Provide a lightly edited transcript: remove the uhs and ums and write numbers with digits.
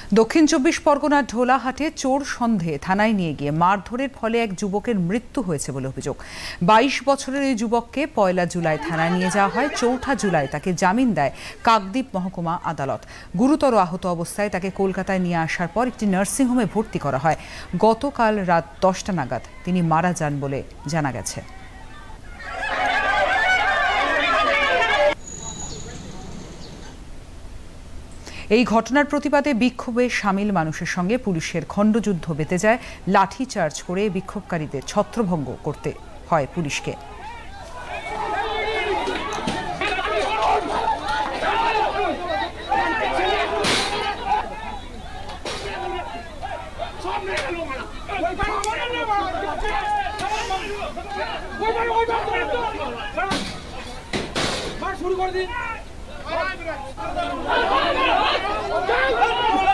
দক্ষিণ ২৪ পরগনার ঢোলাহাটে চোর সন্দেহে থানায় নিয়ে গিয়ে মারধরের ফলে এক যুবকের মৃত্যু হয়েছে বলে অভিযোগ। ২২ বছরের এই যুবককে ১ জুলাই থানায় নিয়ে যাওয়া হয়। ৪ জুলাই তাকে জামিন দেয় কাকদ্বীপ মহকুমা আদালত। গুরুতর আহত অবস্থায় তাকে কলকাতায় নিয়ে আসার পর একটি নার্সিংহোমে ভর্তি করা হয়। গতকাল রাত ১০টা নাগাদ তিনি মারা যান বলে জানা গেছে। এই ঘটনার প্রতিবাদে বিক্ষোভে সামিল মানুষের সঙ্গে পুলিশের খণ্ডযুদ্ধ বেঁধে যায়। লাঠিচার্জ করে বিক্ষোভকারীদের ছত্রভঙ্গ করতে হয় পুলিশকে। শুরু করে দিন।